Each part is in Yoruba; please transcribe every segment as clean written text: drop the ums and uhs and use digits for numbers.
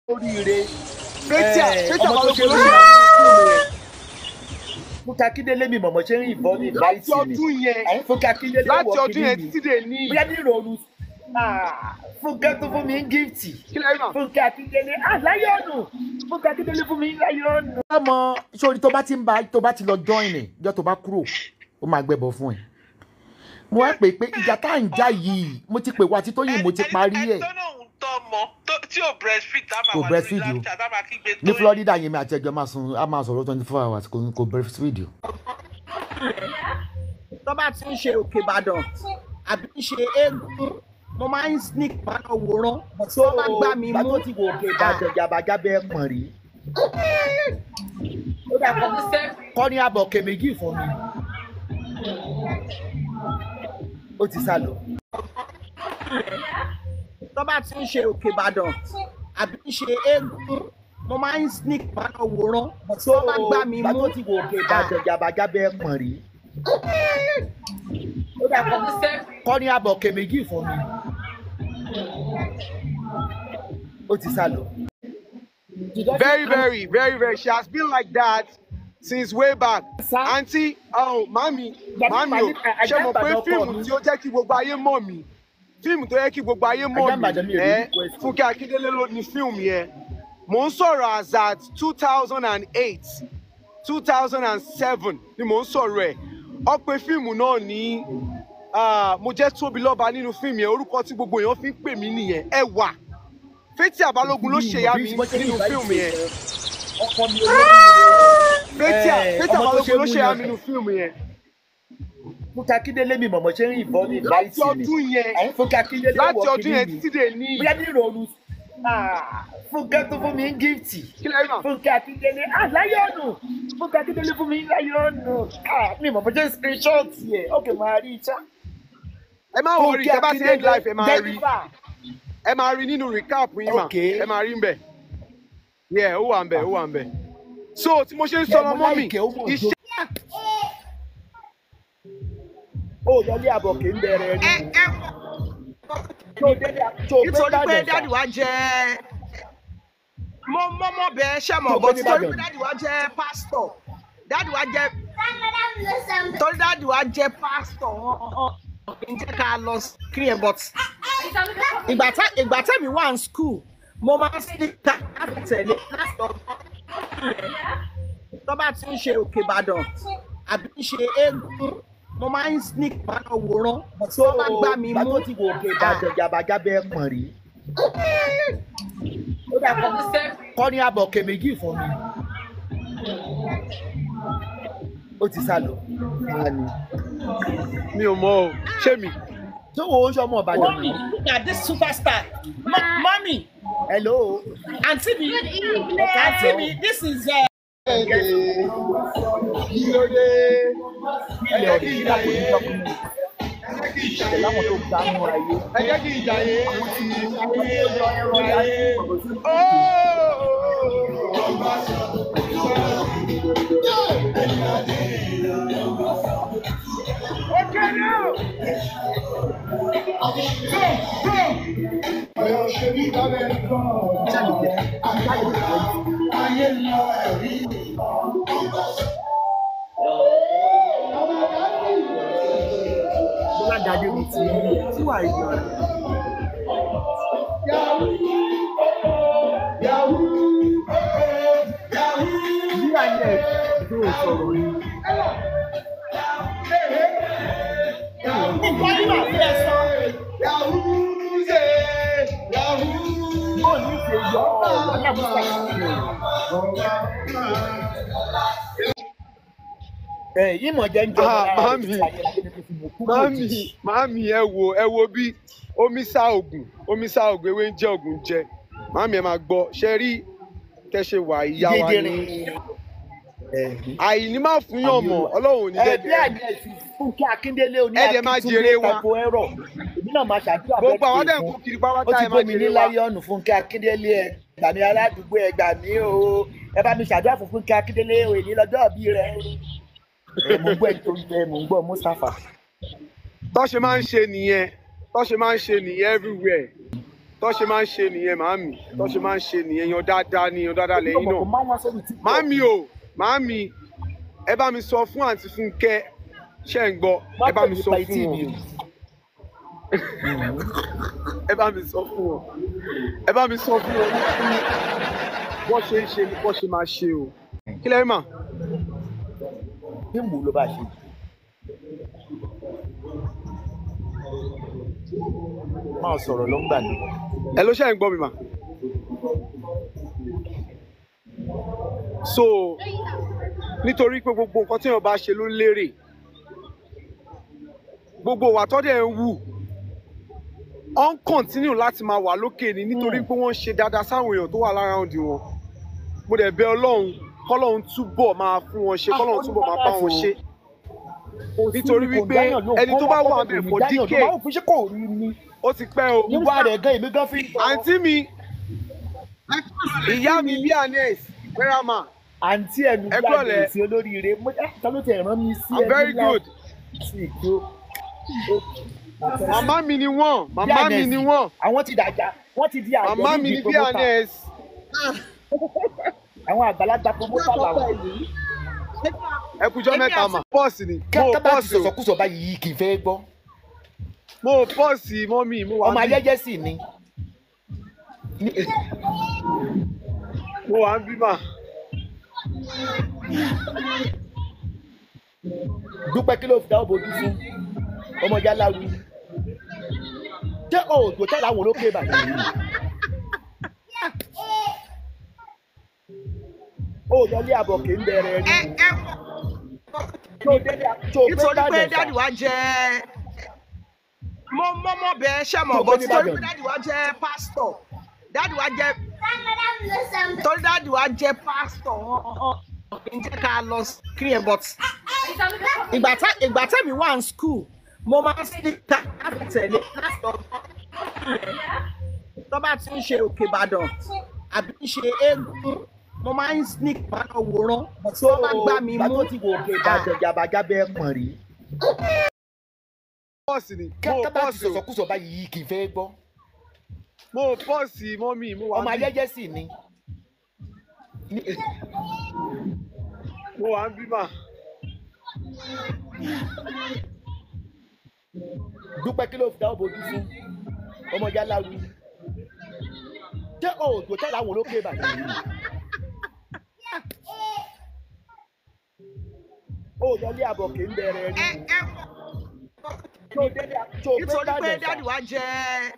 oríire. ọmọ tó ṣe rí Funke Akindele mi mọ̀mọ́ ṣe ń ìbọn ní ìbáyìí ni. Funke Akindele láti ọdún yẹn títí dé ní. Bóyá ní ìrọ̀rùn. Funke tó fún mi ń gíftì. Funke Akindele láyọ̀nù. Funke Akindele fún mi ń láyọ̀nù. Ọmọ sórí tó bá ti lọ join ẹ̀ jọ́ tó bá kúrò ó máa gbẹ̀bọ̀ fún ẹ. Mo wá pè pé ìjà tá à ń jà yìí mo ti pè wá títí tóyìn mo ti parí ẹ̀. Kò breastfeed o ní Florida yẹn mi àti ẹjọ́ máa sọ̀rọ̀ 24 hours kò breastfeed o. Tó bá ti ń ṣe Òkè Ìbàdàn àbí ń ṣe eégún mo máa ń sneak máa lọ wòran tó bá gbà mí mú. Bàtó ti wò Òkè Ìbàdàn jàbàjábẹ́ pọ̀n rí. Ó dà kọ́ ní abọ̀ Òkè méjì fún mi. Ó ti sá lọ. Tó bá ti ń ṣe Òkè Ìbàdàn àbí ń ṣe eégún mo máa ń sneak máa lọ wòran tó bá gbà mí mú. Bàtó ti wò Òkè Ìbàdàn jàbàjábẹ́ pọ̀n rí. Ó dà kọ́ ní abọ̀ Òkè méjì fún mi. Ó ti sá lọ. Very. She has been like that since way back. Auntie, mami o, ṣé mo pé fíìmù tí ó jẹ́ kí gbogbo ayé mọ̀ mí? Fíìmù tó yẹ kí gbogbo ayé mọ̀ mí. Funke Akindele ló ní fíìmù yẹn. Mo ń sọ̀rọ̀ as at 2008, 2007 ni mo ń sọ̀rọ̀ ẹ̀. Ó pe fíìmù náà ní mo jẹ́ Tóbilọ́ba nínú fíìmù yẹn. Orúkọ tí gbogbo èèyàn fi ń pè mí nìyẹn. Ẹwà. Fẹ́tí Àbálógun ló ṣèyá mi nínú fíìmù yẹn. Fẹ́tí Àbálógun ló ṣèyá mi nínú fíìmù yẹn. Funke Akindele mi mọ̀mọ́ ṣe ń ìbọn ní ìbáyìí ni. Funke Akindele láti ọdún yẹn títí dé ní. Bóyá ní ìrọ̀rùn. Funke tó fún mi ń gíftì. Funke Akindele láyọ̀nù. Funke Akindele fún mi ń láyọ̀nù. Mi mọ̀mọ́ ṣe ń screenshot yẹ. Okay, máa rí ìṣá. Ẹ má wọrí ẹ bá ti end life ẹ máa rí. Ẹ máa rí nínú recap yín mà. Ẹ máa rí ń bẹ̀. Yeah, ó wà ń bẹ̀. So tí mo ṣe ń sọ̀rọ̀ mọ́ mi. Ó lọlé àbọ̀ kì í bẹ̀rẹ̀ rí. Nítorí pé dáàdì wa jẹ́ mọ́ bẹ́ẹ̀ ṣẹ́ mọ̀ bọ́ nítorí pé dáàdì wa jẹ́ pásítọ̀. Torí dáàdì wa jẹ́ pásítọ̀ ǹjẹ́ ká lọ kí ẹ but ìgbà tẹ́mi wà ní school mo máa ń sneak láti tẹ̀lé láti lọ. Tó bá ti ń ṣe Òkè Ìbàdàn àbí ń ṣe eégún mo máa ń sneak máa lọ wòran tó bá gbà mí mú. Bàtó ti wò Òkè Ìbàdàn jàbàjábẹ́ pọ̀n rí. Ó dà kọ́ ní abọ̀ Òkè méjì fún mi. Ó ti sá lọ. Mi ò mọ̀ o, ṣé mi? Tó wo ń ṣọmọ Ìbàdàn. Mommy, look at this superstar. Mommy. Hello. Auntie me. This is Láwọn tó gbà nù ayé. Ẹ jẹ́ kí ìjà yé. Okay now. Bọ́lá dàdé mi tí wà ìgbà rẹ̀. Bí àyẹ̀ tó sọ̀rọ̀ ni. Ìmọ̀ jẹ́ ń jọ Màámi ẹ wo bí omi sá ògùn ewé ń jẹ́ ògùn jẹ. Màámi ẹ máa gbọ́ ṣe rí kẹ́ṣe wà ìyá wa ní. Àìní má fún yàn mọ̀ Ọlọ́run ò ní dẹ́dẹ́. Bí àgbẹ̀ Funke Akindele oní ẹ̀dẹ̀ máa jèrè wọn. Èmi náà máa ṣàdúrà bẹ́ẹ̀ gbogbo àwọn dẹ̀ ń kú kiri pátá ẹ̀ máa jèrè wa. Ó ti bómi ní láyọ̀nù Funke Akindele ẹ̀ gbà mí aládùúgbò ẹ̀ gbà mí o. Ẹ bá mi ṣàdúrà fún Funke Akindele èyí lọ́jọ́ ìbí rẹ̀. Mo gbọ́ ẹ̀ tó ń bẹ mo ń gbọ́ Mustafa. Tó ṣe máa ń ṣe nìyẹn everywhere. tó ṣe máa ń ṣe nìyẹn màámi tó ṣe máa ń ṣe nìyẹn yan dáadáa lẹ́yìn náà màámi ẹ bá mi sọ fún àǹtí Fúnkẹ́ ṣe ń gbọ́ ẹ bá mi sọ fún wọn ẹ bá mi sọ fún wọn ẹ bá mi sọ fún wọn bó ṣe ń ṣe ni bó ṣe máa ṣe o kí lẹ́yìn mà. bí mò ń lọ bá ṣe máa sọ̀rọ̀ ló ń gbà ní. ẹ ló ṣe ń gbọ́ mi mà. so nítorí pé gbogbo nǹkan tí èèyàn bá ṣe ló lérè gbogbo wa tó dẹ̀ ń wù on continue láti máa wà lókè ni nítorí pé wọ́n ṣe dáadáa sáwọn èèyàn tó wà lára òǹdí wọn mo dẹ̀ bẹ̀ Ọlọ́run kọ́lọ́run túbọ̀ máa fún wọn ṣe kọ́lọ́run túbọ̀ máa bá wọn ṣe nítorí wípé ẹni tó bá wà bẹ̀ for decade ó ti pẹ́ o. ìwà rẹ̀ gan èmi gan fi. àǹtí mi ìyá mi bí anes wẹ́ràmà. àǹtí ẹ̀mí bí anes olóríire ta ló ti rán mi sí ẹ̀mí very good. màmá mi ni wọ́n màmá mi ni wọ́n. àwọn ti dàgbà wọ́n ti di àgbẹ̀ màmá mi ni bí anes. àwọn àgbàlagbà promoter làwọn yìí. ẹ kújọ́ mẹ́ta mà. pọ́ọ̀sì ni mo pọ́ọ̀sì o. sọ̀sọ̀kúsọ̀ báyìí kì í fẹ́ gbọ́. mo pọ́ọ̀sì mọ́mì mo wà ọmọ ayẹyẹ sì ni. mo wà ń bí mà. dúpẹ́ kí ló fi dáwọ́ bojú fún ọmọ yálàrú. ṣé òòtò tẹ́lẹ̀ àwọn olókè ìbàdàn yìí. ó lọlé àbọ̀ kì í bẹ̀rẹ̀ rí. nítorí pé dáàdì wa jẹ́ mo bẹ́ẹ̀ ṣe mọ̀ bọ́ nítorí pé dáàdì wa jẹ́ pásítọ̀ dáàdì wa jẹ́ torí dáàdì wa jẹ́ pásítọ̀ kì í jẹ́ ká lọ kiri ẹ̀ but ìgbà tẹ́mi wà ní school mo máa ń síta láti tẹ̀lé láti ọ̀gbọ́n tó bá ti ń ṣe Òkè Ìbàdàn àbí ń ṣe eégún mo máa ń sneak máa lọ wòran tí wọ́n bá gbá mi mú. bàtò tí wò Òkè Ìbàdàn jàbàjábẹ́ pọ̀n rí. pọ́ọ̀sì ni mo pọ́ọ̀sì sọ̀sọ̀kúsọ̀ báyìí kì í fẹ́ gbọ́. mo pọ́ọ̀sì mọ́mì mo wà ń bí. ọmọ ayẹyẹ sì ni. mo wà ń bí mà. dúpẹ́ kí ló fi dáwọ́ bojú fún ọmọ yálàrú. ṣé òòtò tẹ́lẹ̀ àwọn olókè ìbàdàn yìí. ó lọlé àbọ̀ kì í bẹ̀rẹ̀ rí. nítorí pé dáàdì wa jẹ́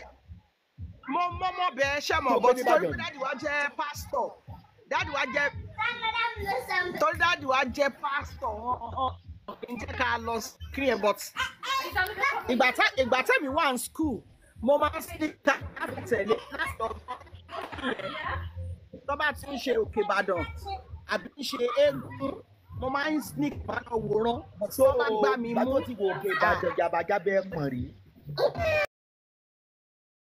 mo bẹ́ẹ̀ ṣe mọ̀ bọ́ nítorí pé dáàdì wa jẹ́ pásítọ̀ dáàdì wa jẹ́ torí dáàdì wa jẹ́ pásítọ̀ kì í jẹ́ ká lọ kiri ẹ̀ but ìgbà tẹ́mi wà ní school mo máa ń síta láti tẹ̀lé láti ọ̀gbọ́n tó bá ti ń ṣe Òkè Ìbàdàn àbí ń ṣe eégún mo máa ń sneak máa lọ wòran tí wọ́n bá gbá mi mú. bàtò tí wò Òkè Ìbàdàn jàbàjábẹ́ pọ̀n rí.